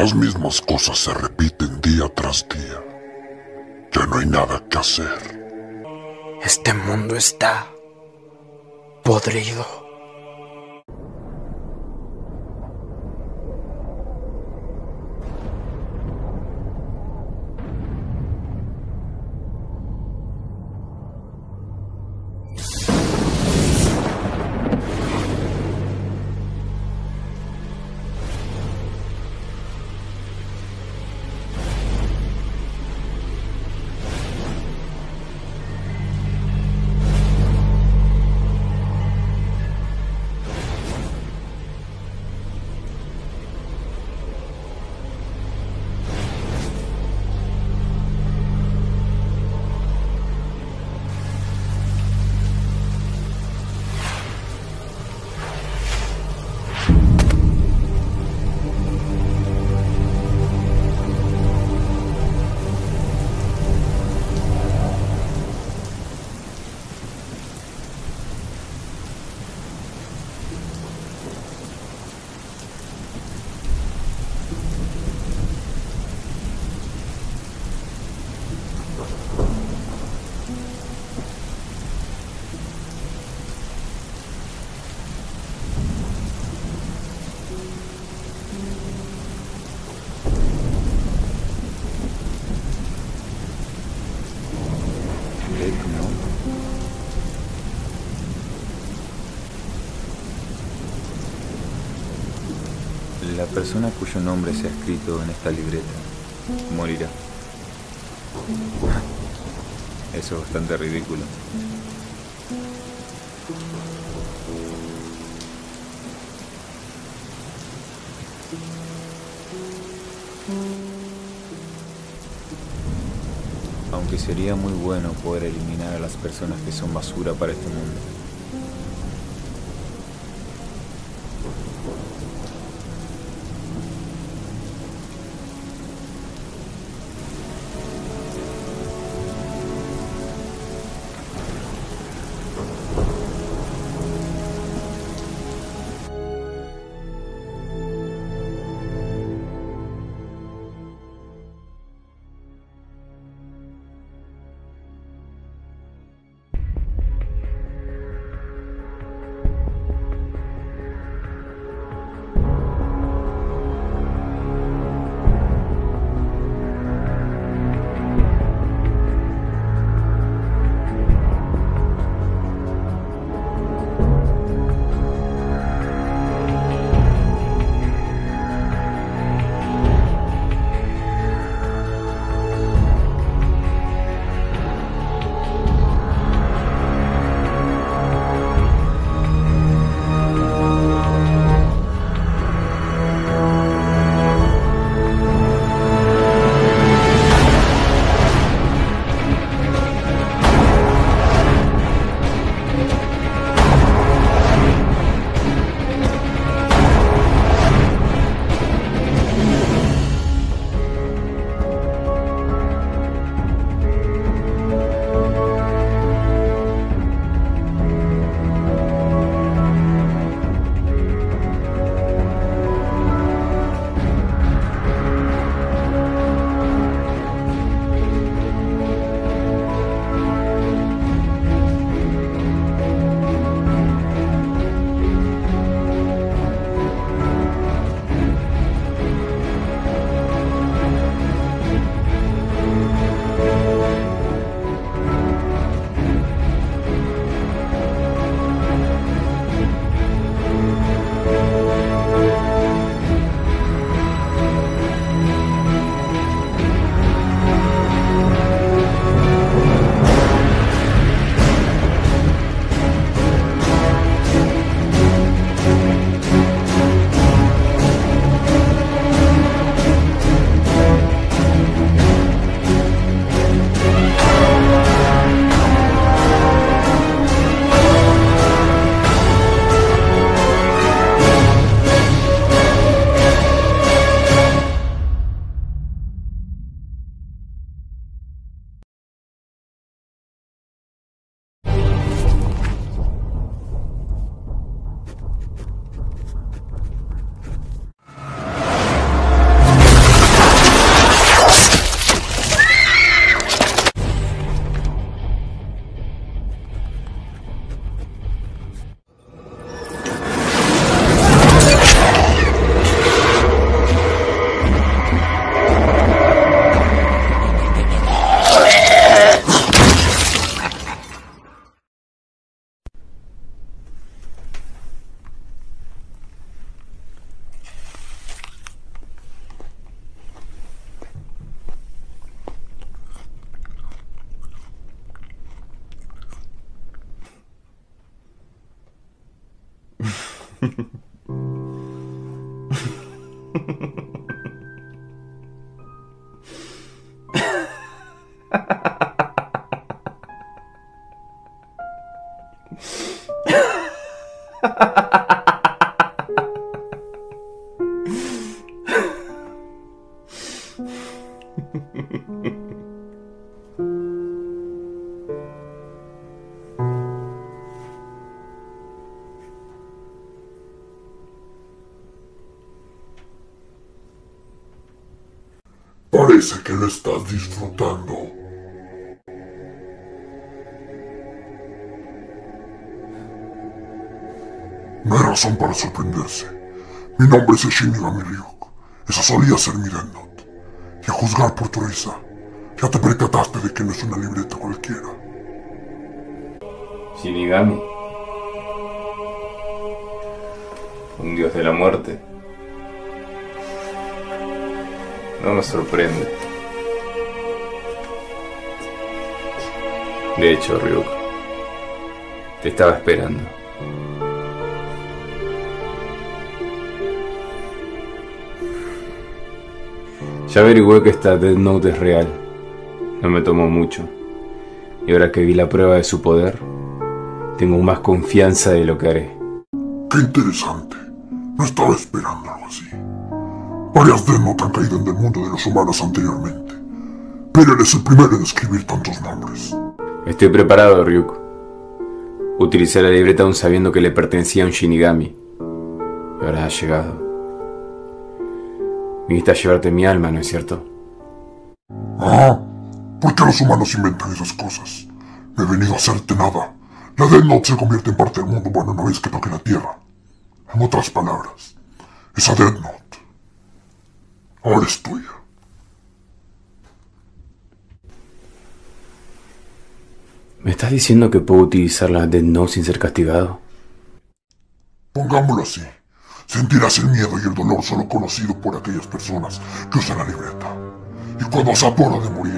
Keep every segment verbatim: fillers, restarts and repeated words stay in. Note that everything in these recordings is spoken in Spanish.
Las mismas cosas se repiten día tras día. Ya no hay nada que hacer. Este mundo está podrido. La persona cuyo nombre se ha escrito en esta libreta morirá. Eso es bastante ridículo. Aunque sería muy bueno poder eliminar a las personas que son basura para este mundo. Parece que lo estás disfrutando. No hay razón para sorprenderse. Mi nombre es Shinigami Ryuk. Esa solía ser mi Death Note. Y a juzgar por tu risa, ya te percataste de que no es una libreta cualquiera. Shinigami. Un dios de la muerte. No me sorprende. De hecho, Ryuk, te estaba esperando. Ya averigué que esta Death Note es real. No me tomó mucho. Y ahora que vi la prueba de su poder, tengo más confianza de lo que haré. Qué interesante. No estaba esperando algo así. Varias Death Note han caído en el mundo de los humanos anteriormente, pero eres el primero en escribir tantos nombres. Estoy preparado, Ryuk. Utilicé la libreta aún sabiendo que le pertenecía a un Shinigami. Y ahora ha llegado. Viniste a llevarte mi alma, ¿no es cierto? Ah, ¿por qué los humanos inventan esas cosas? No he venido a hacerte nada. La Death Note se convierte en parte del mundo humano una vez que toque la Tierra. En otras palabras, esa Death Note ahora es tuya. ¿Me estás diciendo que puedo utilizar la Death Note sin ser castigado? Pongámoslo así. Sentirás el miedo y el dolor solo conocido por aquellas personas que usan la libreta. Y cuando se apura de morir,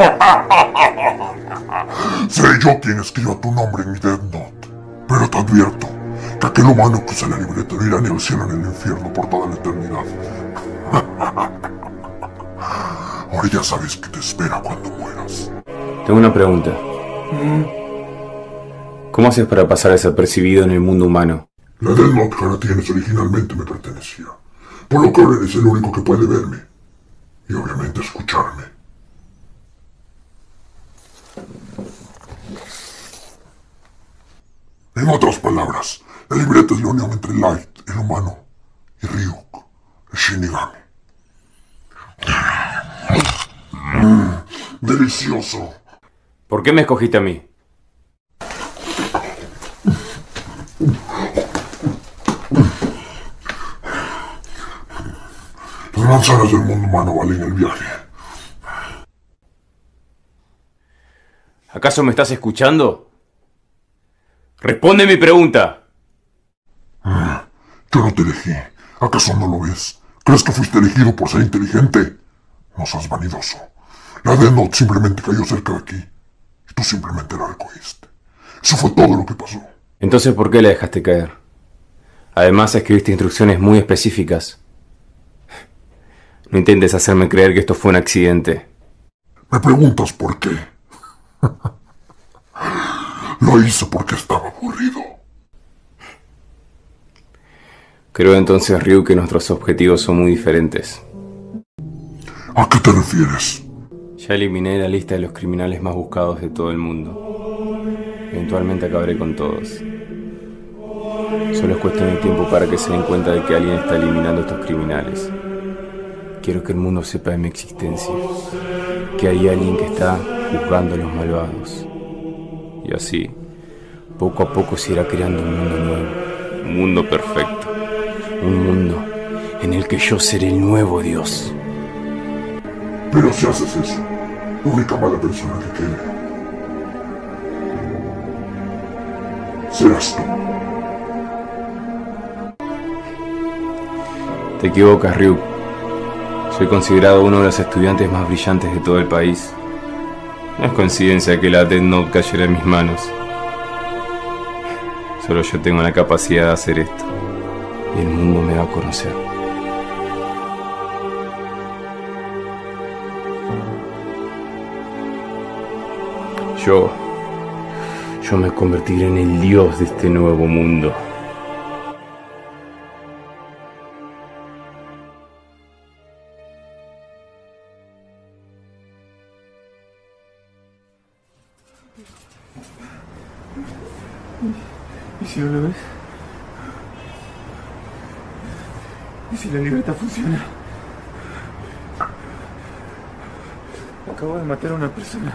seré yo quien escriba tu nombre en mi Death Note. Pero te advierto que aquel humano que usa la libreta no irá ni al cielo ni al infierno por toda la eternidad. Ahora ya sabes qué te espera cuando mueras. Tengo una pregunta. ¿Cómo haces para pasar desapercibido en el mundo humano? La Death Note que ahora tienes originalmente me pertenecía, por lo que ahora eres el único que puede verme y obviamente escucharme. En otras palabras, la libreta es la unión entre Light, el humano, y Ryuk, el Shinigami. Mm, delicioso. ¿Por qué me escogiste a mí? Las manzanas del mundo humano valen el viaje. ¿Acaso me estás escuchando? ¡Responde mi pregunta! Mm, yo no te elegí. ¿Acaso no lo ves? ¿Crees que fuiste elegido por ser inteligente? No seas vanidoso. La Death Note simplemente cayó cerca de aquí. Y tú simplemente la recogiste. Eso fue todo lo que pasó. Entonces, ¿por qué la dejaste caer? Además, escribiste instrucciones muy específicas. No intentes hacerme creer que esto fue un accidente. ¿Me preguntas por qué? Lo hice porque estaba aburrido. Creo entonces, Ryu, que nuestros objetivos son muy diferentes. ¿A qué te refieres? Ya eliminé la lista de los criminales más buscados de todo el mundo. Eventualmente acabaré con todos. Solo es cuestión de tiempo para que se den cuenta de que alguien está eliminando a estos criminales. Quiero que el mundo sepa de mi existencia, que hay alguien que está juzgando a los malvados. Y así, poco a poco se irá creando un mundo nuevo, un mundo perfecto, un mundo en el que yo seré el nuevo Dios. Pero si haces eso, la única mala persona que quede serás tú. Te equivocas, Ryuk. Soy considerado uno de los estudiantes más brillantes de todo el país. No es coincidencia que la Death Note cayera en mis manos. Solo yo tengo la capacidad de hacer esto. y el mundo me va a conocer. Yo, yo me convertiré en el dios de este nuevo mundo. ¿Y si no lo ves? ¿Y si la libreta funciona? Acabo de matar a una persona.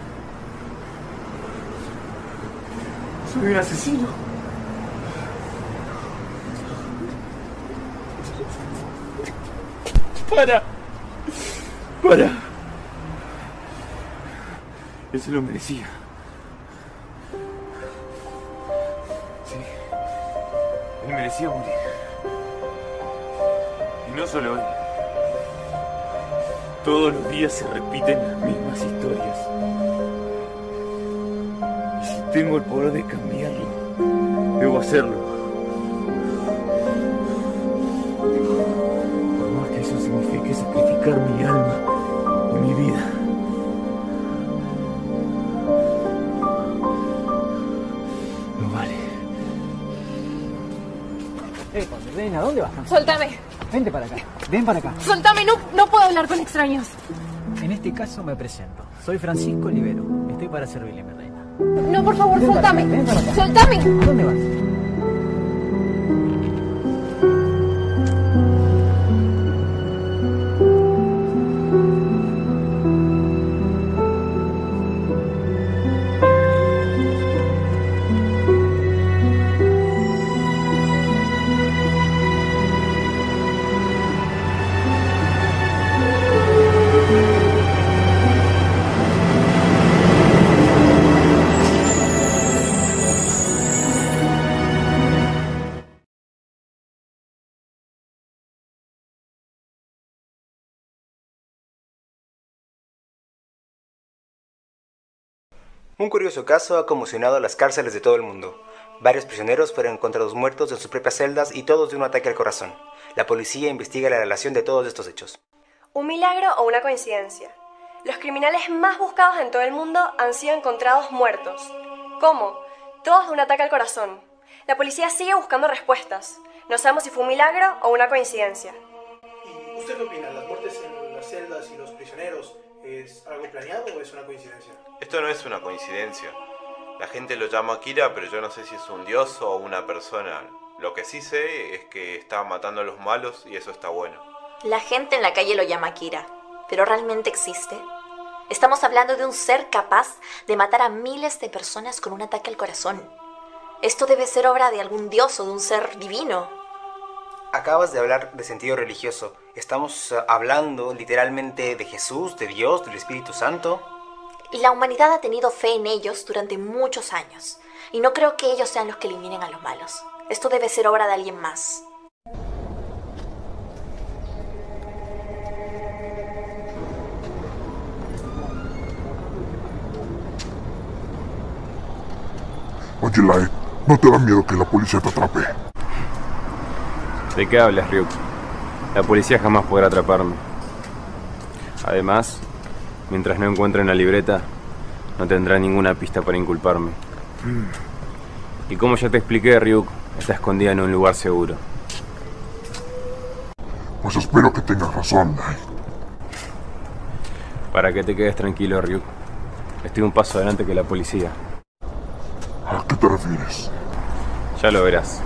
Soy un asesino. ¡Para! ¡Para! Él se lo merecía. Sí. Él merecía morir. Y no solo él. Todos los días se repiten las mismas historias. Y si tengo el poder de cambiarlo, debo hacerlo. Por más que eso signifique sacrificar mi alma y mi vida. Lo vale. Eh, Reina, ¿a dónde vas? Suéltame. Vente para acá, ven para acá. Suéltame, no, no puedo hablar con extraños. En este caso me presento. Soy Francisco Olivero. Estoy para servirle, mi reina. No, por favor, Ven para suéltame. acá, ven para acá. Suéltame. ¿A dónde vas? Un curioso caso ha conmocionado las cárceles de todo el mundo. Varios prisioneros fueron encontrados muertos en sus propias celdas y todos de un ataque al corazón. La policía investiga la relación de todos estos hechos. ¿Un milagro o una coincidencia? Los criminales más buscados en todo el mundo han sido encontrados muertos. ¿Cómo? Todos de un ataque al corazón. La policía sigue buscando respuestas. No sabemos si fue un milagro o una coincidencia. ¿Y usted qué opina? ¿Las muertes en las celdas y los prisioneros es algo planeado o es una coincidencia? Esto no es una coincidencia. La gente lo llama Kira, pero yo no sé si es un dios o una persona. Lo que sí sé es que está matando a los malos y eso está bueno. La gente en la calle lo llama Kira, pero ¿realmente existe? Estamos hablando de un ser capaz de matar a miles de personas con un ataque al corazón. Esto debe ser obra de algún dios o de un ser divino. Acabas de hablar de sentido religioso. Estamos uh, hablando literalmente de Jesús, de Dios, del Espíritu Santo. Y la humanidad ha tenido fe en ellos durante muchos años. Y no creo que ellos sean los que eliminen a los malos. Esto debe ser obra de alguien más. Oye, Light, ¿no te da miedo que la policía te atrape? ¿De qué hablas, Ryuk? La policía jamás podrá atraparme. Además, mientras no encuentren la libreta, no tendrá ninguna pista para inculparme. Y como ya te expliqué, Ryuk está escondida en un lugar seguro. Pues espero que tengas razón, Light. Para que te quedes tranquilo, Ryuk. Estoy un paso adelante que la policía. ¿A qué te refieres? Ya lo verás.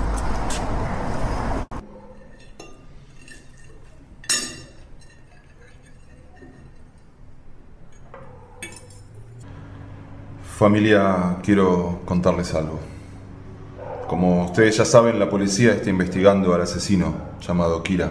Familia, quiero contarles algo. Como ustedes ya saben, la policía está investigando al asesino llamado Kira.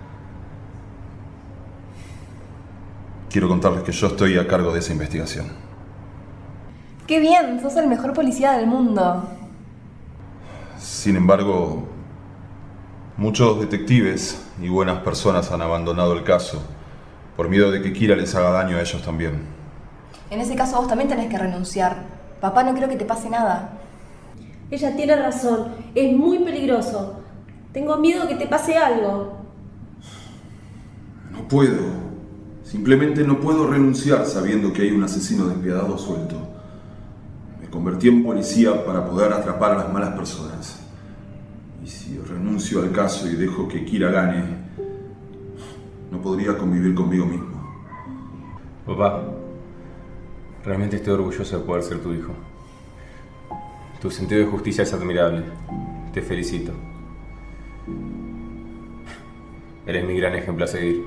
Quiero contarles que yo estoy a cargo de esa investigación. ¡Qué bien! Sos el mejor policía del mundo. Sin embargo, muchos detectives y buenas personas han abandonado el caso por miedo de que Kira les haga daño a ellos también. En ese caso vos también tenés que renunciar. Papá no creo que te pase nada. Ella tiene razón, es muy peligroso. Tengo miedo que te pase algo. No puedo. Simplemente no puedo renunciar sabiendo que hay un asesino despiadado suelto. Me convertí en policía para poder atrapar a las malas personas. Y si renuncio al caso y dejo que Kira gane, no podría convivir conmigo mismo. Papá, realmente estoy orgulloso de poder ser tu hijo. Tu sentido de justicia es admirable. Te felicito. Eres mi gran ejemplo a seguir.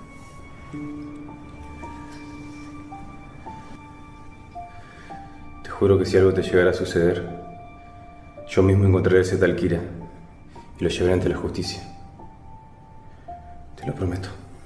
Te juro que si algo te llegara a suceder, yo mismo encontraré ese tal Kira y lo llevaré ante la justicia. Te lo prometo.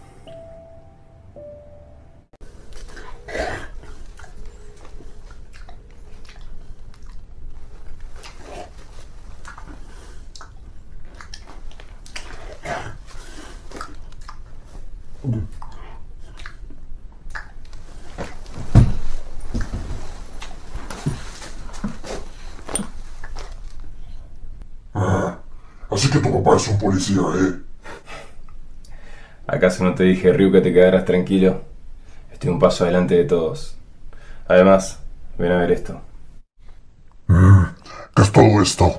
Ah, así que tu papá es un policía, ¿eh? ¿Acaso no te dije, Ryu, que te quedaras tranquilo? Estoy un paso adelante de todos. Además, ven a ver esto. Mm, ¿Qué es todo esto?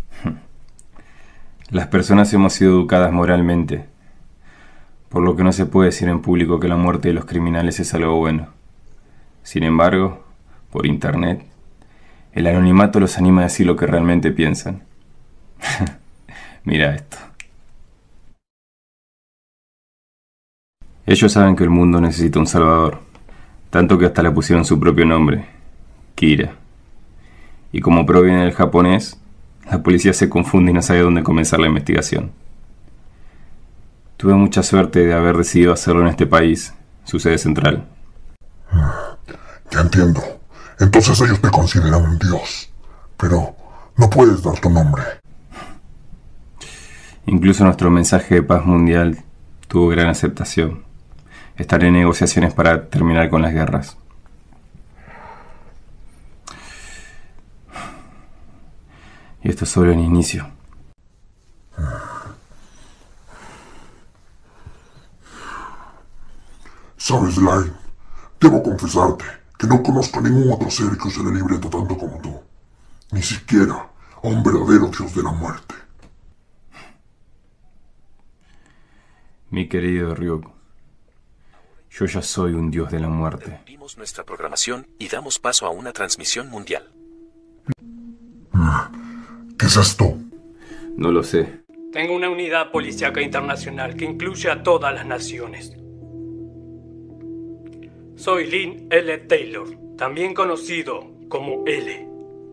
Las personas hemos sido educadas moralmente, por lo que no se puede decir en público que la muerte de los criminales es algo bueno. Sin embargo, por internet, el anonimato los anima a decir lo que realmente piensan. Mira esto. Ellos saben que el mundo necesita un salvador, tanto que hasta le pusieron su propio nombre, Kira. Y como proviene del japonés, la policía se confunde y no sabe dónde comenzar la investigación. Tuve mucha suerte de haber decidido hacerlo en este país, su sede central. Ya entiendo. Entonces ellos te consideran un dios. Pero no puedes dar tu nombre. Incluso nuestro mensaje de paz mundial tuvo gran aceptación. Estaré en negociaciones para terminar con las guerras. Y esto es solo el inicio. Sabes, Line, debo confesarte que no conozco a ningún otro ser que use la libreta tanto como tú. Ni siquiera a un verdadero dios de la muerte. Mi querido Ryuk, yo ya soy un dios de la muerte. Interrumpimos nuestra programación y damos paso a una transmisión mundial. ¿Qué es esto? No lo sé. Tengo una unidad policíaca internacional que incluye a todas las naciones. Soy Lynn L. Taylor, también conocido como L.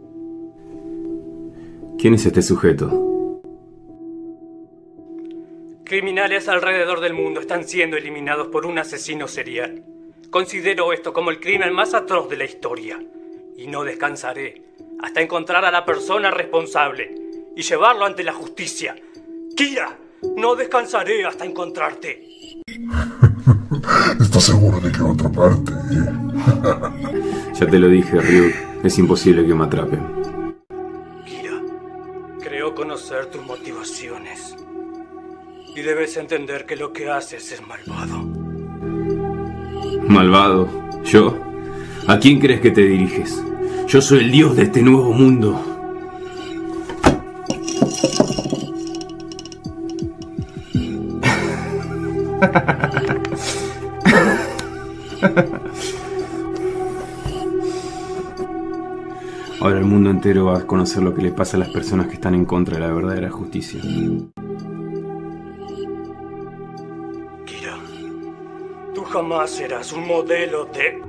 ¿Quién es este sujeto? Criminales alrededor del mundo están siendo eliminados por un asesino serial. Considero esto como el crimen más atroz de la historia. Y no descansaré hasta encontrar a la persona responsable y llevarlo ante la justicia. Kira, no descansaré hasta encontrarte. ¿Estás seguro de que va a atraparte? ¿eh? Ya te lo dije, Ryuk. Es imposible que me atrapen. Kira, creo conocer tus motivaciones. Y debes entender que lo que haces es malvado. ¿Malvado? ¿Yo? ¿A quién crees que te diriges? Yo soy el dios de este nuevo mundo. Ahora el mundo entero va a conocer lo que le pasa a las personas que están en contra de la verdadera justicia. Kira, tú jamás serás un modelo de...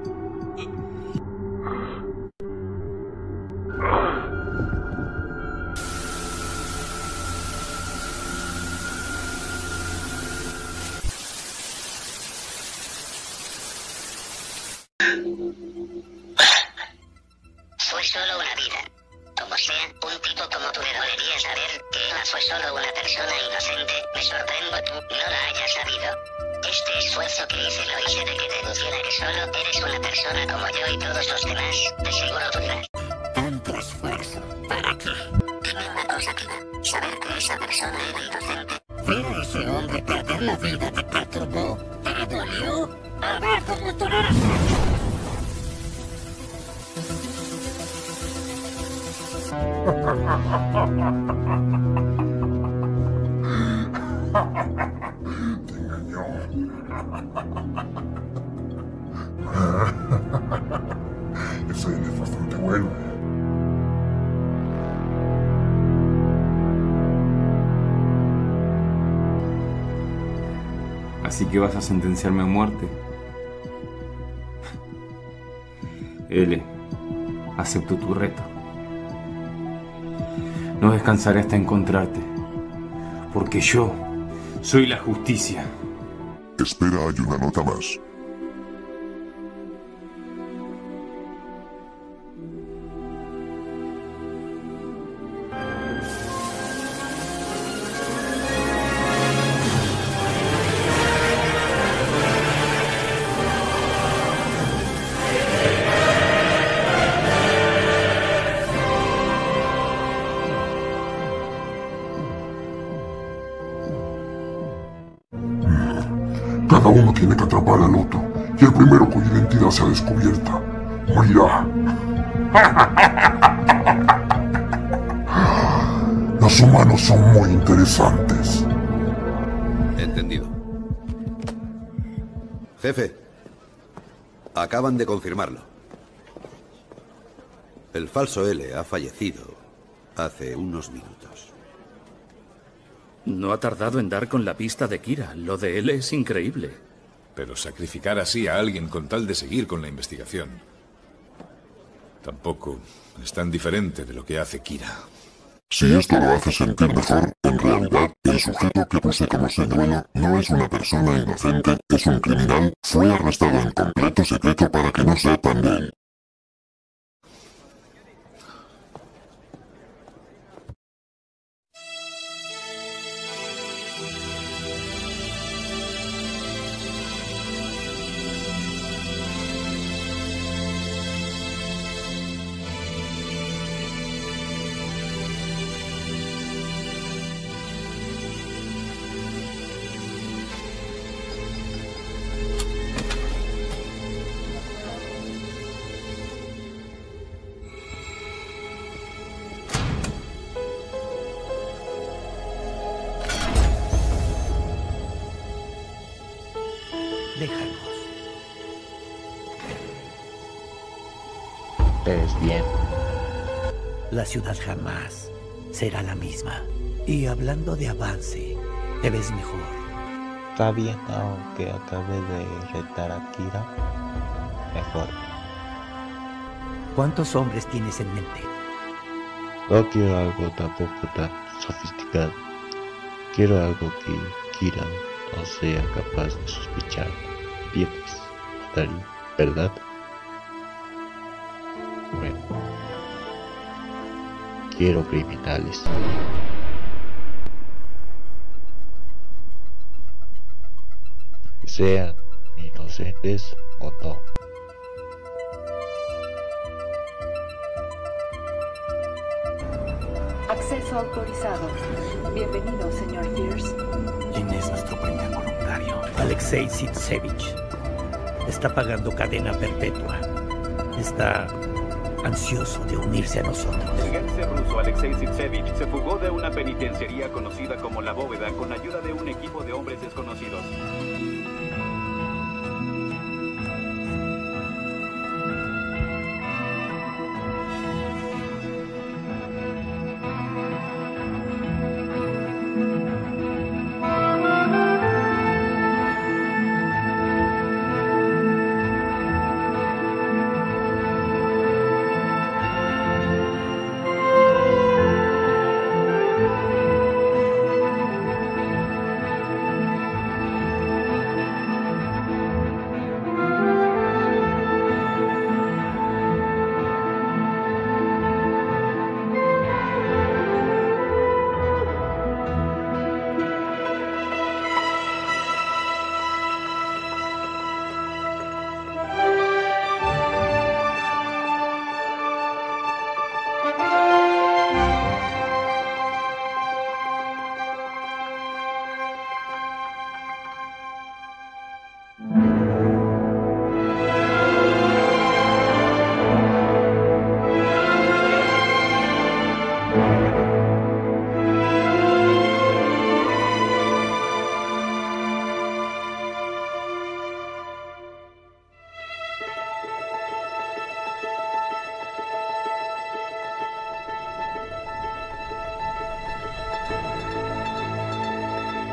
Fue solo una vida. Como sea, un tipo como tú le dolería saber que Eva fue solo una persona inocente. Me sorprendo tú no la hayas sabido. Este esfuerzo que hice lo hice de que te denunciara que solo eres una persona como yo y todos los demás. De seguro tú dirás. ¿Tanto esfuerzo? ¿Para qué? Dime una cosa, Kira. Saber que esa persona persona inocente. Ver a ese hombre perder la vida te perturbó, te dolió. A ver cómo toleras. Te engañó. Ese es bastante bueno. Así que vas a sentenciarme a muerte. L, acepto tu reto. No descansaré hasta encontrarte, porque yo soy la justicia. Espera, hay una nota más. Cada uno tiene que atrapar al otro, y el primero cuya identidad sea descubierta morirá. Los humanos son muy interesantes. Entendido. Jefe, acaban de confirmarlo. El falso L ha fallecido hace unos minutos. No ha tardado en dar con la pista de Kira. Lo de él es increíble. Pero sacrificar así a alguien con tal de seguir con la investigación tampoco es tan diferente de lo que hace Kira. Si esto lo hace sentir mejor, en realidad el sujeto que puse como señuelo no es una persona inocente, es un criminal. Fue arrestado en completo secreto para que no sepan de él. Déjanos. Es bien. La ciudad jamás será la misma. Y hablando de avance, te ves mejor. Está bien, aunque acabe de retar a Kira. Mejor. ¿Cuántos hombres tienes en mente? No quiero algo tampoco tan sofisticado. Quiero algo que Kira no sea capaz de sospechar. ¿Entiendes? Estaría, ¿verdad? Bueno. Quiero criminales. Sean inocentes o no. Acceso autorizado. Bienvenido, señor Pierce. ¿Quién es nuestro primer voluntario? Alexei Sitsevich. Está pagando cadena perpetua. Está ansioso de unirse a nosotros. El Gensler ruso Alexei Sitsevich se fugó de una penitenciaría conocida como La Bóveda con ayuda de un equipo de hombres desconocidos.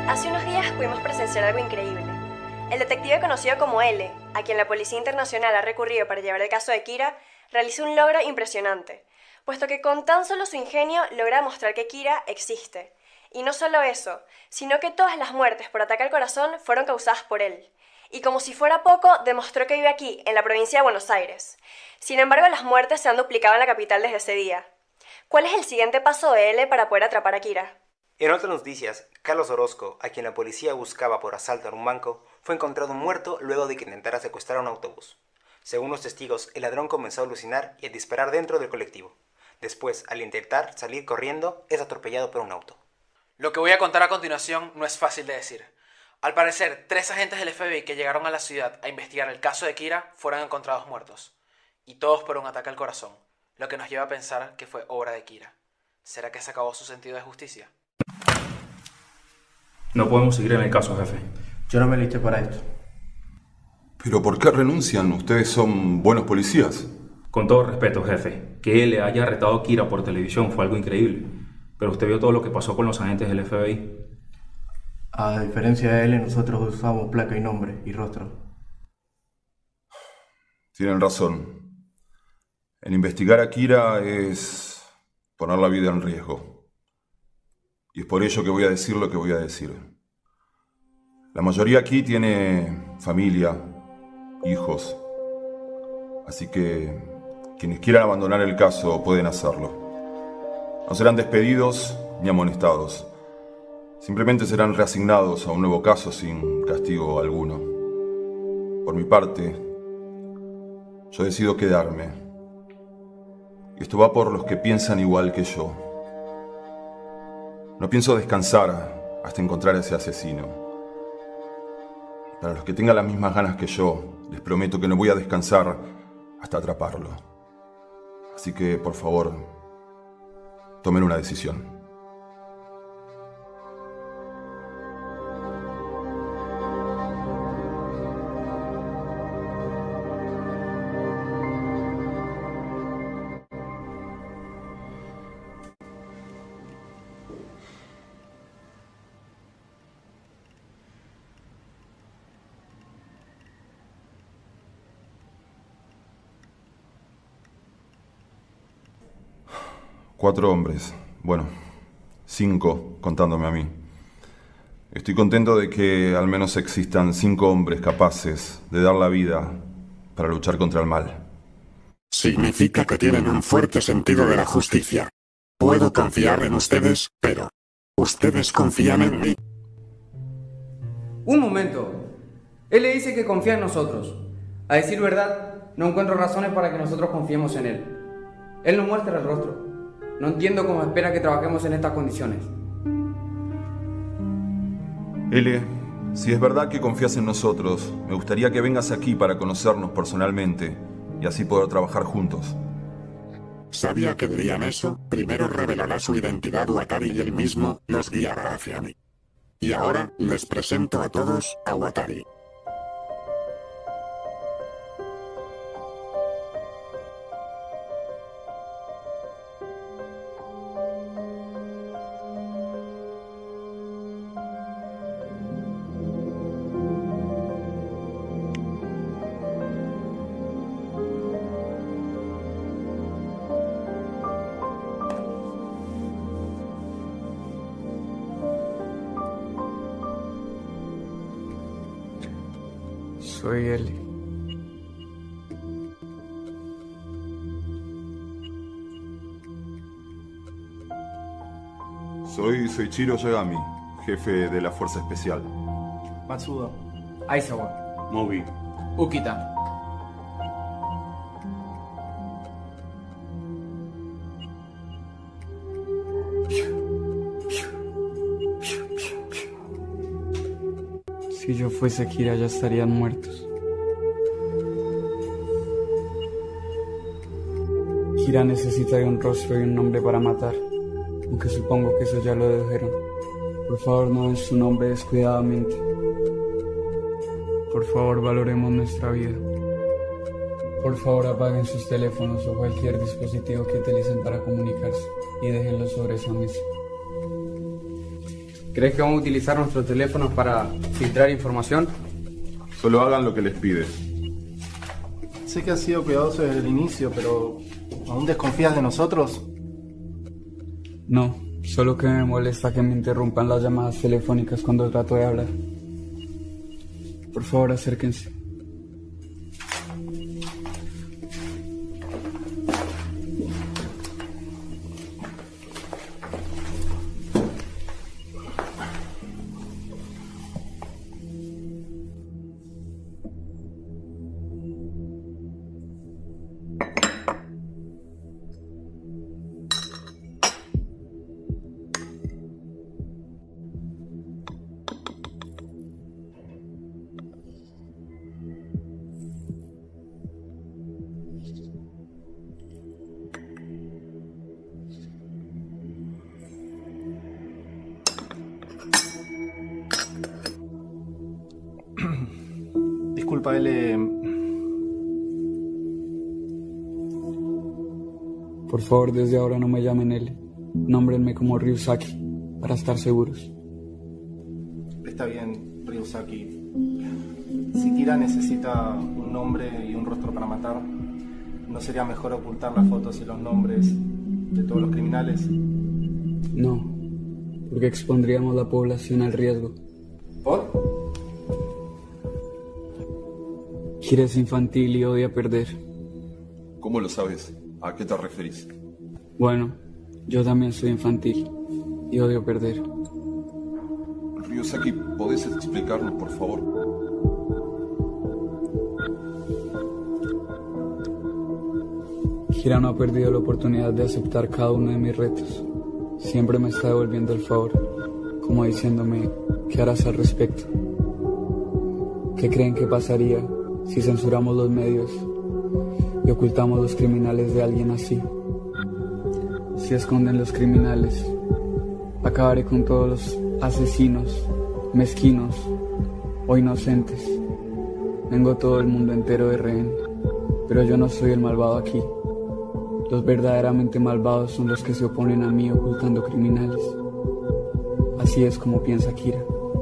Hace unos días pudimos presenciar algo increíble. El detective conocido como L, a quien la Policía Internacional ha recurrido para llevar el caso de Kira, realizó un logro impresionante, puesto que con tan solo su ingenio logra demostrar que Kira existe. Y no solo eso, sino que todas las muertes por ataque al corazón fueron causadas por él. Y como si fuera poco, demostró que vive aquí, en la provincia de Buenos Aires. Sin embargo, las muertes se han duplicado en la capital desde ese día. ¿Cuál es el siguiente paso de L para poder atrapar a Kira? En otras noticias, Carlos Orozco, a quien la policía buscaba por asalto en un banco, fue encontrado muerto luego de que intentara secuestrar un autobús. Según los testigos, el ladrón comenzó a alucinar y a disparar dentro del colectivo. Después, al intentar salir corriendo, es atropellado por un auto. Lo que voy a contar a continuación no es fácil de decir. Al parecer, tres agentes del F B I que llegaron a la ciudad a investigar el caso de Kira fueron encontrados muertos. Y todos por un ataque al corazón, lo que nos lleva a pensar que fue obra de Kira. ¿Será que se acabó su sentido de justicia? No podemos seguir en el caso, jefe. Yo no me listé para esto. ¿Pero por qué renuncian? Ustedes son buenos policías. Con todo respeto, jefe, que él le haya arrestado a Kira por televisión fue algo increíble. Pero usted vio todo lo que pasó con los agentes del F B I. A diferencia de él, nosotros usamos placa y nombre y rostro. Tienen razón. El investigar a Kira es poner la vida en riesgo. Y es por ello que voy a decir lo que voy a decir. La mayoría aquí tiene familia, hijos. Así que quienes quieran abandonar el caso pueden hacerlo. No serán despedidos ni amonestados. Simplemente serán reasignados a un nuevo caso sin castigo alguno. Por mi parte, yo decido quedarme. Y esto va por los que piensan igual que yo. No pienso descansar hasta encontrar a ese asesino. Para los que tengan las mismas ganas que yo, les prometo que no voy a descansar hasta atraparlo. Así que, por favor, tomen una decisión. Cuatro hombres. Bueno, cinco, contándome a mí. Estoy contento de que al menos existan cinco hombres capaces de dar la vida para luchar contra el mal. Significa que tienen un fuerte sentido de la justicia. Puedo confiar en ustedes, pero ¿ustedes confían en mí? Un momento. Él le dice que confía en nosotros. A decir verdad, no encuentro razones para que nosotros confiemos en él. Él nos muestra el rostro. No entiendo cómo espera que trabajemos en estas condiciones. L, si es verdad que confías en nosotros, me gustaría que vengas aquí para conocernos personalmente y así poder trabajar juntos. Sabía que dirían eso. Primero revelará su identidad Watari y él mismo los guiará hacia mí. Y ahora les presento a todos a Watari. Soy él. Soy Soichiro Yagami, jefe de la Fuerza Especial. Matsuda. Aizawa. Mobi. Ukita. Si yo fuese Kira ya estarían muertos. Kira necesita de un rostro y un nombre para matar, aunque supongo que eso ya lo dedujeron. Por favor, no den su nombre descuidadamente. Por favor, valoremos nuestra vida. Por favor, apaguen sus teléfonos o cualquier dispositivo que utilicen para comunicarse y déjenlo sobre esa mesa. ¿Crees que vamos a utilizar nuestros teléfonos para filtrar información? Solo hagan lo que les pide. Sé que has sido cuidadoso desde el inicio, pero ¿aún desconfías de nosotros? No, solo que me molesta que me interrumpan las llamadas telefónicas cuando trato de hablar. Por favor, acérquense. Disculpa, L. Por favor, desde ahora no me llamen L. Nómbrenme como Ryusaki, para estar seguros. Está bien, Ryusaki. Si Kira necesita un nombre y un rostro para matar, ¿no sería mejor ocultar las fotos y los nombres de todos los criminales? No, porque expondríamos la población al riesgo. ¿Por? Kira es infantil y odia perder. ¿Cómo lo sabes? ¿A qué te referís? Bueno, yo también soy infantil y odio perder. Ryusaki, ¿podés explicarnos, por favor? Kira no ha perdido la oportunidad de aceptar cada uno de mis retos. Siempre me está devolviendo el favor, como diciéndome, ¿qué harás al respecto? ¿Qué creen que pasaría si censuramos los medios y ocultamos los criminales de alguien así? Si esconden los criminales, acabaré con todos los asesinos, mezquinos o inocentes. Tengo todo el mundo entero de rehén, pero yo no soy el malvado aquí. Los verdaderamente malvados son los que se oponen a mí ocultando criminales. Así es como piensa Kira.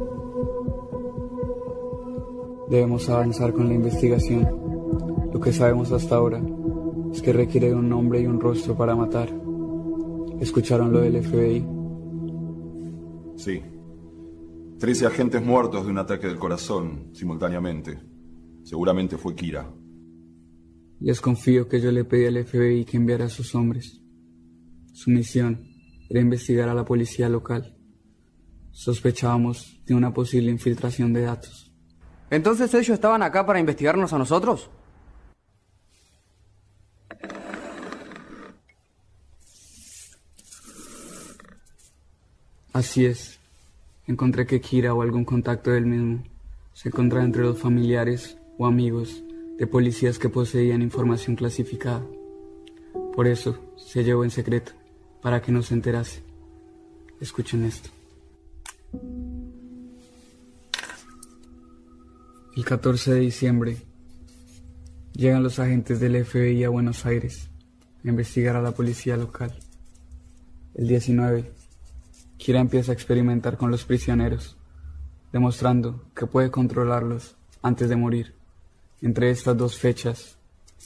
Debemos avanzar con la investigación. Lo que sabemos hasta ahora es que requiere de un nombre y un rostro para matar. ¿Escucharon lo del F B I? Sí. Trece agentes muertos de un ataque del corazón simultáneamente. Seguramente fue Kira. Les confío que yo le pedí al F B I que enviara a sus hombres. Su misión era investigar a la policía local. Sospechábamos de una posible infiltración de datos. ¿Entonces ellos estaban acá para investigarnos a nosotros? Así es. Encontré que Kira o algún contacto del mismo se encontraba entre los familiares o amigos de policías que poseían información clasificada. Por eso se llevó en secreto, para que no se enterase. Escuchen esto. El catorce de diciembre, llegan los agentes del F B I a Buenos Aires a investigar a la policía local. El diecinueve, Kira empieza a experimentar con los prisioneros, demostrando que puede controlarlos antes de morir. Entre estas dos fechas,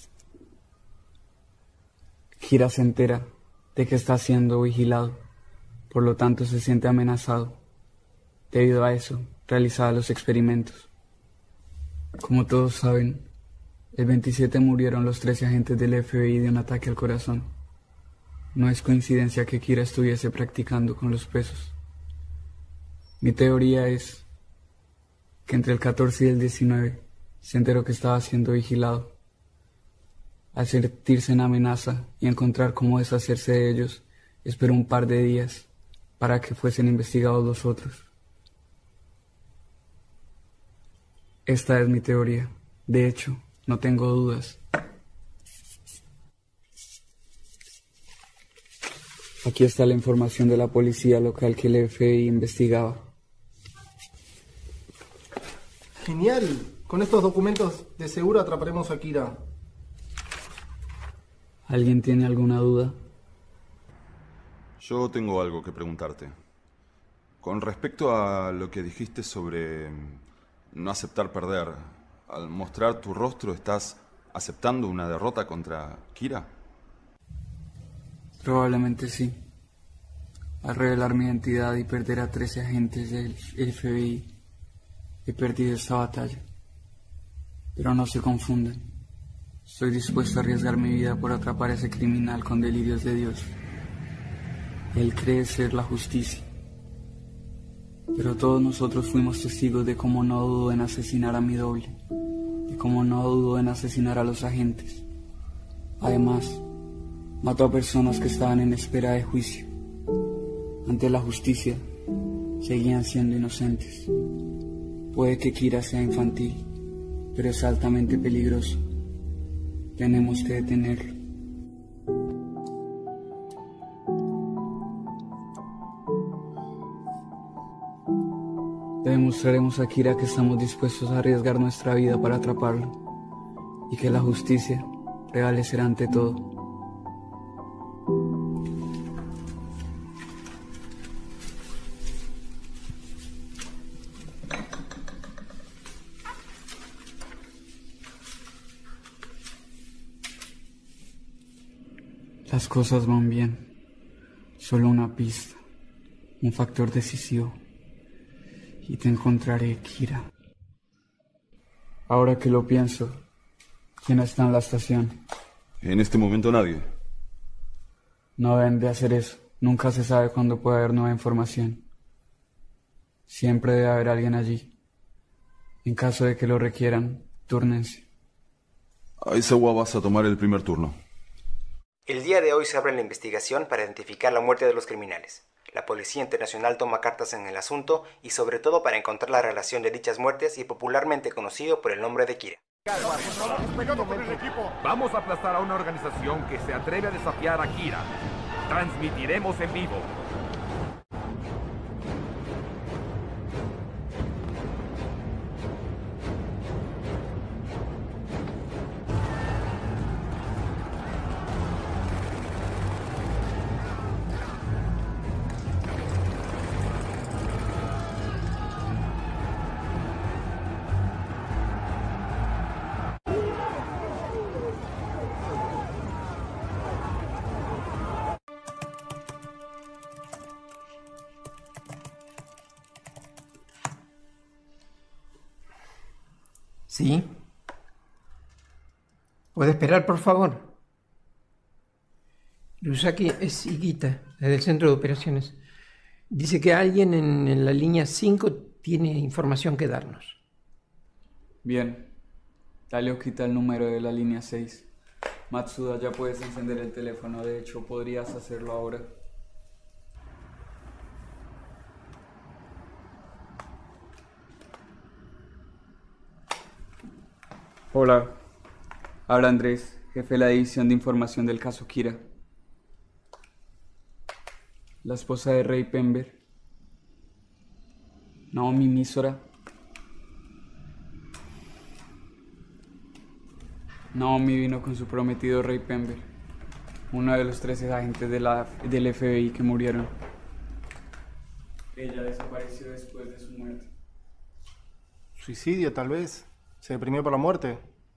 Kira se entera de que está siendo vigilado, por lo tanto se siente amenazado. Debido a eso, realizaba los experimentos. Como todos saben, el veintisiete murieron los trece agentes del F B I de un ataque al corazón. No es coincidencia que Kira estuviese practicando con los presos. Mi teoría es que entre el catorce y el diecinueve se enteró que estaba siendo vigilado. Al sentirse en amenaza y encontrar cómo deshacerse de ellos, esperó un par de días para que fuesen investigados los otros. Esta es mi teoría. De hecho, no tengo dudas. Aquí está la información de la policía local que el F B I investigaba. Genial. Con estos documentos de seguro atraparemos a Kira. ¿Alguien tiene alguna duda? Yo tengo algo que preguntarte. Con respecto a lo que dijiste sobre no aceptar perder, al mostrar tu rostro, ¿estás aceptando una derrota contra Kira? Probablemente sí. Al revelar mi identidad y perder a trece agentes del F B I, he perdido esta batalla. Pero no se confundan. Estoy dispuesto a arriesgar mi vida por atrapar a ese criminal con delirios de Dios. Él cree ser la justicia. Pero todos nosotros fuimos testigos de cómo no dudó en asesinar a mi doble, de cómo no dudó en asesinar a los agentes. Además, mató a personas que estaban en espera de juicio. Ante la justicia, seguían siendo inocentes. Puede que Kira sea infantil, pero es altamente peligroso. Tenemos que detenerlo. Demostraremos a Kira que estamos dispuestos a arriesgar nuestra vida para atraparlo y que la justicia prevalecerá ante todo. Las cosas van bien. Solo una pista, un factor decisivo. Y te encontraré, Kira. Ahora que lo pienso, ¿quién está en la estación? En este momento nadie. No deben de hacer eso. Nunca se sabe cuándo puede haber nueva información. Siempre debe haber alguien allí. En caso de que lo requieran, túrnense. A esa agua vas a tomar el primer turno. El día de hoy se abre la investigación para identificar la muerte de los criminales. La Policía Internacional toma cartas en el asunto y sobre todo para encontrar la relación de dichas muertes y popularmente conocido por el nombre de Kira. Vamos a aplastar a una organización que se atreve a desafiar a Kira. Transmitiremos en vivo. ¿Sí? ¿Puede esperar, por favor? Ryusaki es Higuita, desde el centro de operaciones. Dice que alguien en, en la línea cinco tiene información que darnos. Bien. Dale o quita el número de la línea seis. Matsuda, ya puedes encender el teléfono. De hecho, podrías hacerlo ahora. Hola, habla Andrés, jefe de la división de información del caso Kira. La esposa de Ray Pember, Naomi Misora. Naomi vino con su prometido Ray Pember, uno de los trece agentes de la, del F B I que murieron. Ella desapareció después de su muerte. Suicidio, tal vez. ¿Se deprimió por la muerte?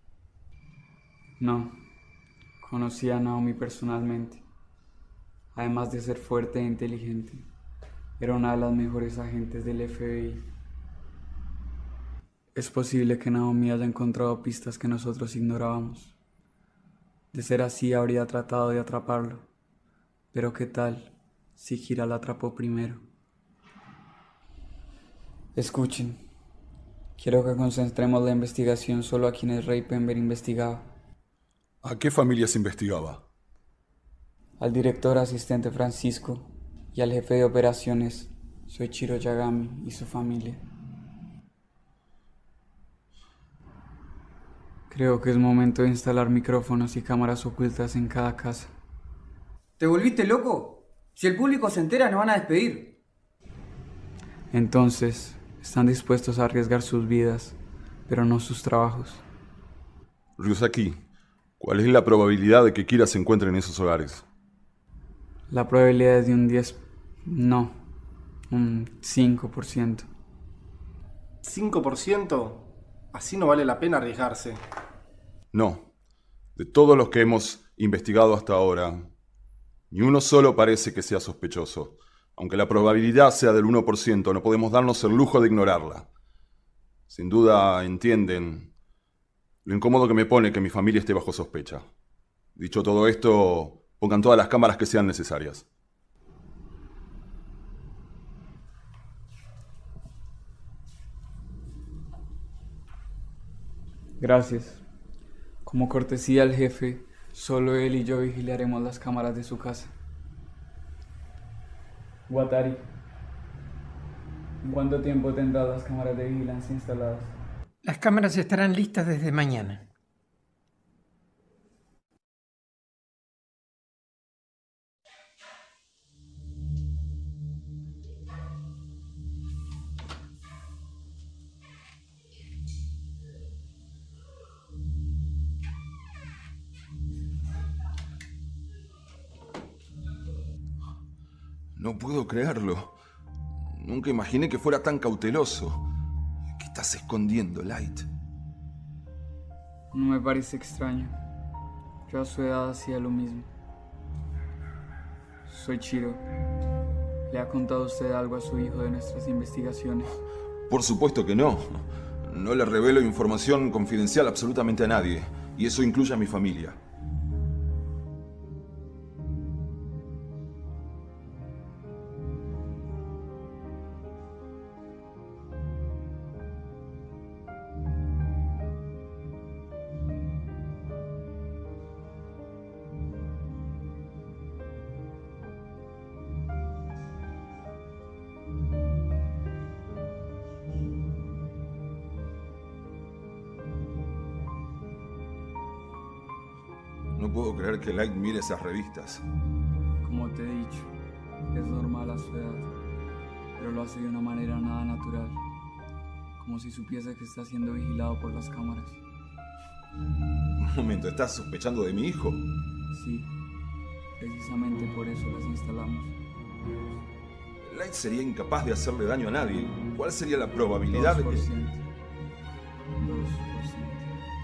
No. Conocí a Naomi personalmente. Además de ser fuerte e inteligente, era una de las mejores agentes del F B I. Es posible que Naomi haya encontrado pistas que nosotros ignorábamos. De ser así, habría tratado de atraparlo. Pero ¿qué tal si Kira la atrapó primero? Escuchen. Quiero que concentremos la investigación solo a quienes Ray Pember investigaba. ¿A qué familias investigaba? Al director asistente Francisco y al jefe de operaciones Soichiro Yagami y su familia. Creo que es momento de instalar micrófonos y cámaras ocultas en cada casa. ¿Te volviste loco? Si el público se entera, nos van a despedir. Entonces, están dispuestos a arriesgar sus vidas, pero no sus trabajos. Ryusaki, ¿cuál es la probabilidad de que Kira se encuentre en esos hogares? La probabilidad es de un diez... No, Un cinco por ciento. ¿cinco por ciento? Así no vale la pena arriesgarse. No. De todos los que hemos investigado hasta ahora, ni uno solo parece que sea sospechoso. Aunque la probabilidad sea del uno por ciento, no podemos darnos el lujo de ignorarla. Sin duda entienden lo incómodo que me pone que mi familia esté bajo sospecha. Dicho todo esto, pongan todas las cámaras que sean necesarias. Gracias. Como cortesía al jefe, solo él y yo vigilaremos las cámaras de su casa. Watari, ¿en cuánto tiempo tendrás las cámaras de vigilancia instaladas? Las cámaras estarán listas desde mañana. No puedo creerlo. Nunca imaginé que fuera tan cauteloso. ¿Qué estás escondiendo, Light? No me parece extraño. Yo a su edad hacía lo mismo. Soy Chiro. ¿Le ha contado usted algo a su hijo de nuestras investigaciones? Por supuesto que no. No le revelo información confidencial absolutamente a nadie. Y eso incluye a mi familia. No puedo creer que Light mire esas revistas. Como te he dicho, es normal a su edad, pero lo hace de una manera nada natural, como si supiese que está siendo vigilado por las cámaras. Un momento, ¿estás sospechando de mi hijo? Sí, precisamente por eso las instalamos. Light sería incapaz de hacerle daño a nadie. ¿Cuál sería la probabilidad de que...? dos por ciento. dos por ciento.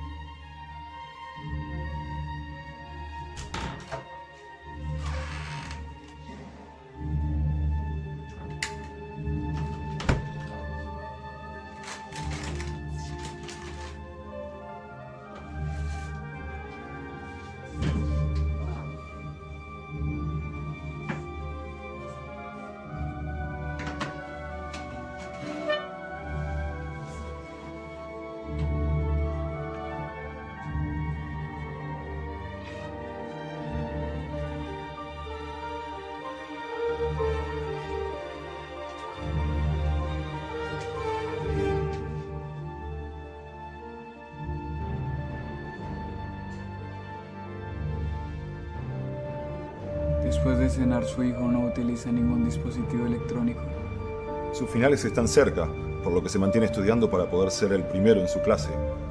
Después de cenar, su hijo no utiliza ningún dispositivo electrónico. Sus finales están cerca, por lo que se mantiene estudiando para poder ser el primero en su clase.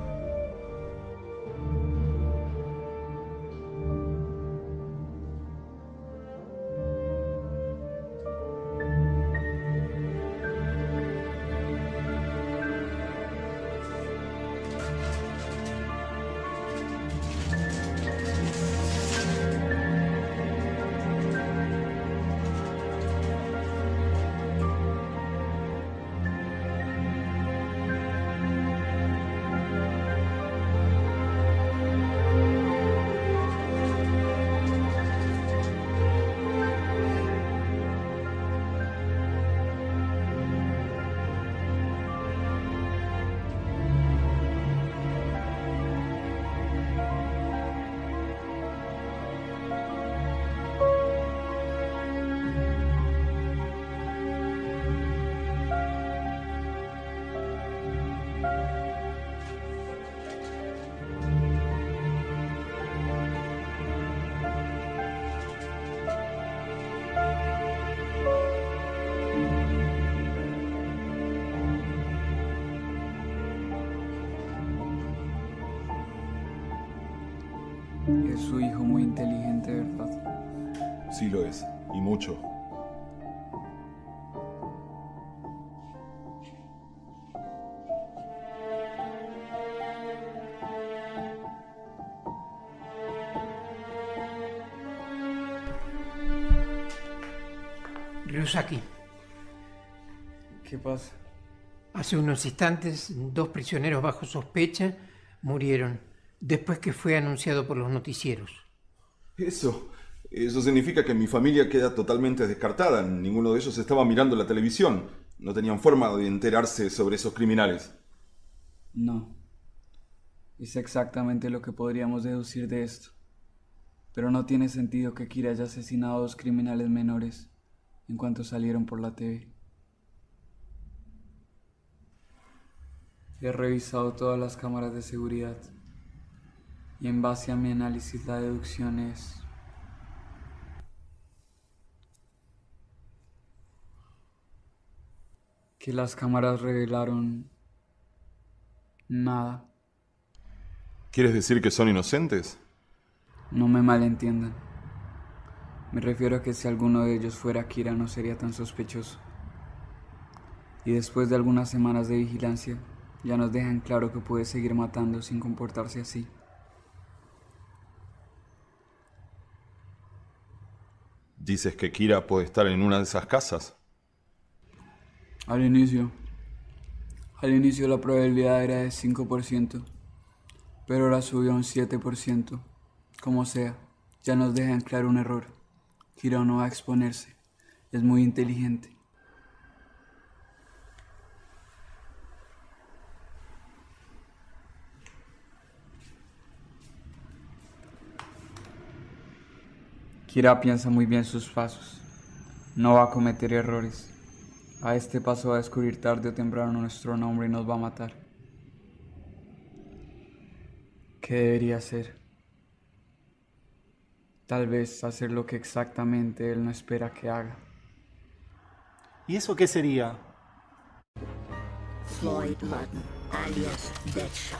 Es su hijo muy inteligente, ¿verdad? Sí lo es, y mucho. Ryusaki. ¿Qué pasa? Hace unos instantes, dos prisioneros bajo sospecha murieron después que fue anunciado por los noticieros. Eso, eso significa que mi familia queda totalmente descartada. Ninguno de ellos estaba mirando la televisión. No tenían forma de enterarse sobre esos criminales. No. Es exactamente lo que podríamos deducir de esto. Pero no tiene sentido que Kira haya asesinado a dos criminales menores en cuanto salieron por la T V. He revisado todas las cámaras de seguridad y en base a mi análisis la deducción es que las cámaras revelaron nada. ¿Quieres decir que son inocentes? No me malentiendan. Me refiero a que si alguno de ellos fuera Kira no sería tan sospechoso. Y después de algunas semanas de vigilancia, ya nos dejan claro que puede seguir matando sin comportarse así. ¿Dices que Kira puede estar en una de esas casas? Al inicio. Al inicio la probabilidad era de cinco por ciento, pero ahora subió a un siete por ciento. Como sea, ya nos dejan claro un error. Kira no va a exponerse. Es muy inteligente. Kira piensa muy bien sus pasos. No va a cometer errores. A este paso va a descubrir tarde o temprano nuestro nombre y nos va a matar. ¿Qué debería hacer? Tal vez hacer lo que exactamente él no espera que haga. ¿Y eso qué sería? Floyd Martin, alias Deadshot.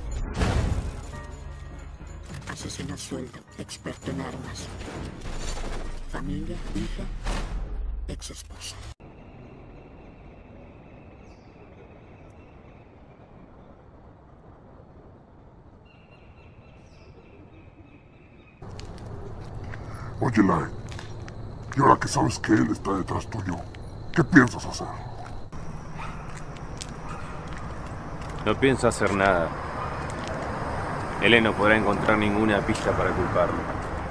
Asesino sueldo, experto en armas. Familia, hija, ex esposa. Oye, Light, y ahora que sabes que él está detrás tuyo, ¿qué piensas hacer? No pienso hacer nada. Él no podrá encontrar ninguna pista para culparlo.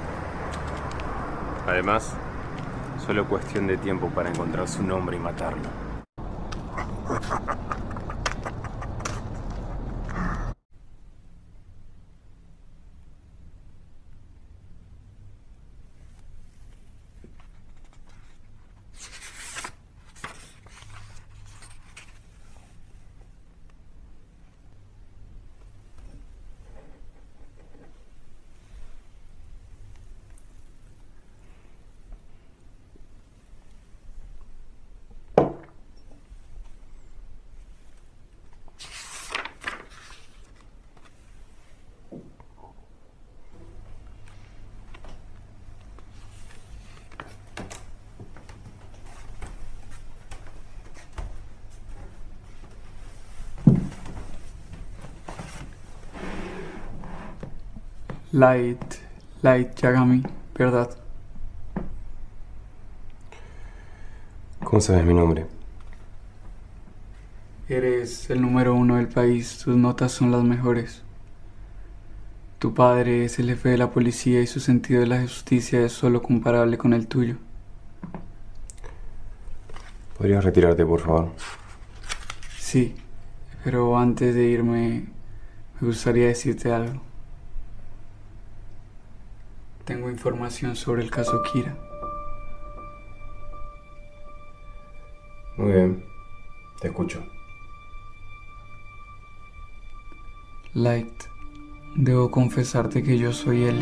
Además, solo cuestión de tiempo para encontrar su nombre y matarlo. Light, Light Yagami, ¿verdad? ¿Cómo sabes mi nombre? Eres el número uno del país, tus notas son las mejores. Tu padre es el jefe de la policía y su sentido de la justicia es solo comparable con el tuyo. ¿Podrías retirarte, por favor? Sí, pero antes de irme, me gustaría decirte algo. Tengo información sobre el caso Kira. Muy bien, te escucho. Light, debo confesarte que yo soy él.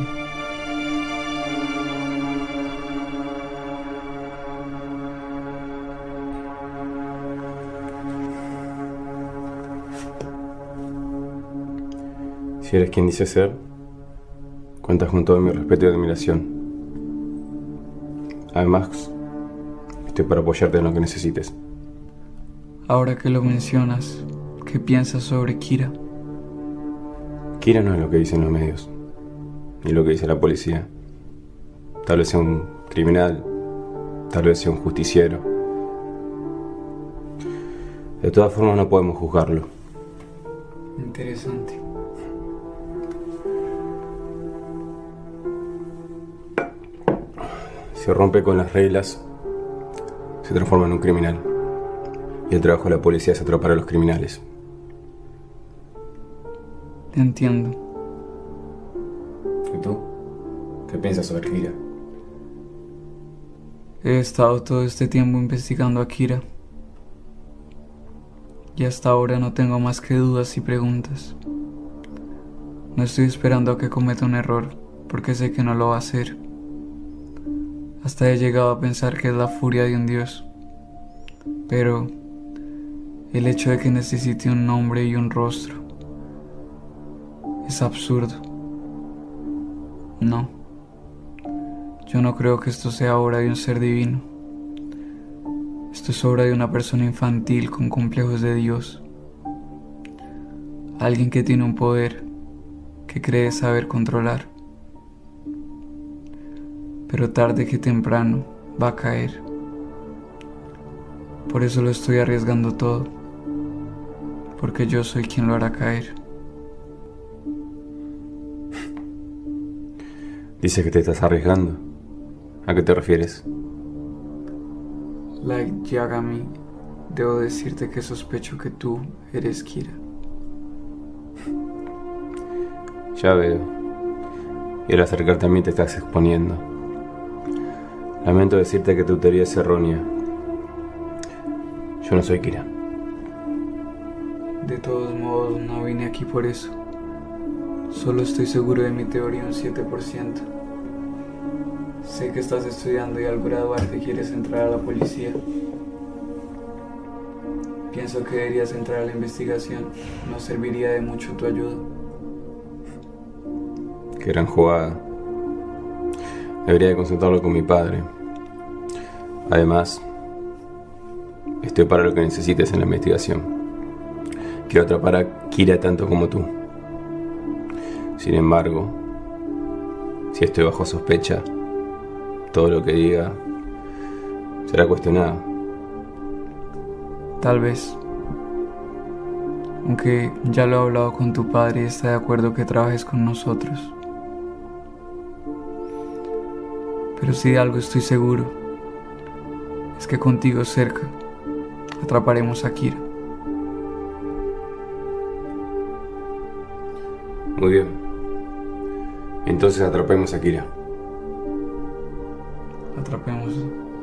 Si eres quien dice ser, cuentas con todo mi respeto y admiración. Además, estoy para apoyarte en lo que necesites. Ahora que lo mencionas, ¿qué piensas sobre Kira? Kira no es lo que dicen los medios, ni lo que dice la policía. Tal vez sea un criminal, Tal vez sea un justiciero. De todas formas, no podemos juzgarlo. Interesante. Si rompe con las reglas, se transforma en un criminal. Y el trabajo de la policía es atrapar a los criminales. Te entiendo. ¿Y tú? ¿Qué piensas sobre Kira? He estado todo este tiempo investigando a Kira. Y hasta ahora no tengo más que dudas y preguntas. No estoy esperando a que cometa un error, porque sé que no lo va a hacer. Hasta he llegado a pensar que es la furia de un dios. Pero el hecho de que necesite un nombre y un rostro es absurdo. No. Yo no creo que esto sea obra de un ser divino. Esto es obra de una persona infantil con complejos de Dios. Alguien que tiene un poder que cree saber controlar. Pero tarde que temprano va a caer. Por eso lo estoy arriesgando todo. Porque yo soy quien lo hará caer. Dices que te estás arriesgando. ¿A qué te refieres? Like Yagami, debo decirte que sospecho que tú eres Kira. Ya veo. Y al acercarte a mí te estás exponiendo. Lamento decirte que tu teoría es errónea. Yo no soy Kira. De todos modos, no vine aquí por eso. Solo estoy seguro de mi teoría un siete por ciento. Sé que estás estudiando y al graduarte quieres entrar a la policía. Pienso que deberías entrar a la investigación. Nos serviría de mucho tu ayuda. Qué gran jugada. Debería de consultarlo con mi padre. Además, estoy para lo que necesites en la investigación. Quiero atrapar a Kira tanto como tú. Sin embargo, si estoy bajo sospecha, todo lo que diga será cuestionado. Tal vez. Aunque ya lo he hablado con tu padre y está de acuerdo que trabajes con nosotros. Pero si de algo estoy seguro, es que contigo cerca atraparemos a Kira. Muy bien. Entonces atrapemos a Kira. Atrapémoslo.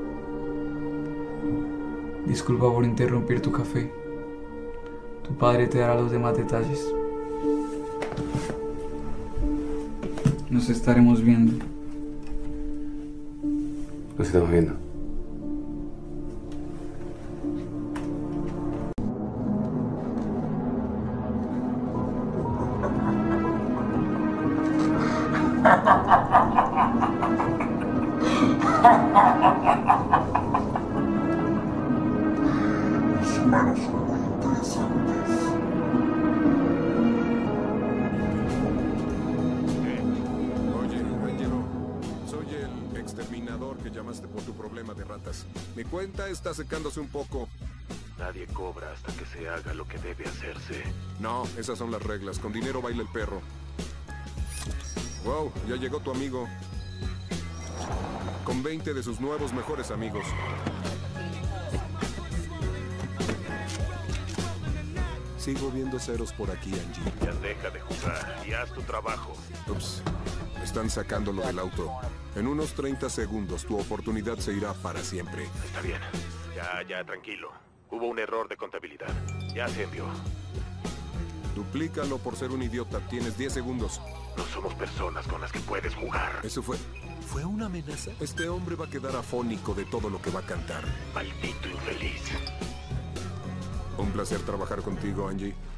Disculpa por interrumpir tu café. Tu padre te dará los demás detalles. Nos estaremos viendo. Nos estamos viendo. Los humanos son muy interesantes. Oye, Angelo, soy el exterminador que llamaste por tu problema de ratas. Mi cuenta está secándose un poco. Nadie cobra hasta que se haga lo que debe hacerse. No, esas son las reglas. Con dinero baila el perro. Wow, ya llegó tu amigo. Con veinte de sus nuevos mejores amigos. Sigo viendo ceros por aquí, Angie. Ya deja de jugar y haz tu trabajo. Ups, están sacándolo del auto. En unos treinta segundos tu oportunidad se irá para siempre. Está bien. Ya, ya, tranquilo. Hubo un error de contabilidad. Ya se envió. Duplícalo por ser un idiota. Tienes diez segundos. No somos personas con las que puedes jugar. Eso fue... ¿Fue una amenaza? Este hombre va a quedar afónico de todo lo que va a cantar. Maldito infeliz. Un placer trabajar contigo, Angie.